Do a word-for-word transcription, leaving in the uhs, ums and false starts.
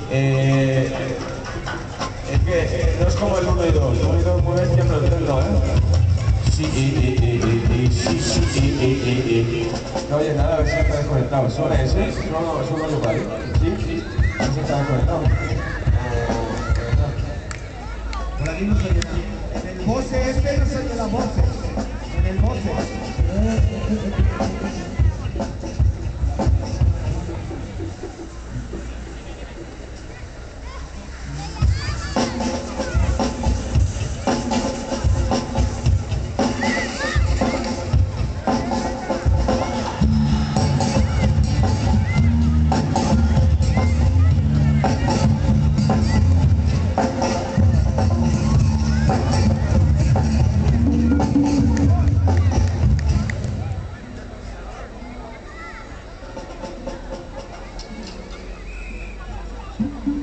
Eh, es que eh, no es como el uno y dos. uno y dos muy bestia, pero el tres no, ¿eh? Sí, eh, eh, eh, eh, sí, sí, eh, eh, eh, eh. No oye nada, a ver si está desconectado. ¿Suena ese? Solo, solo lugar. Sí, sí. A ver si está desconectado. Por aquí no se oye nada. En el voce este no se oye la voz. En el voce. Mm-hmm.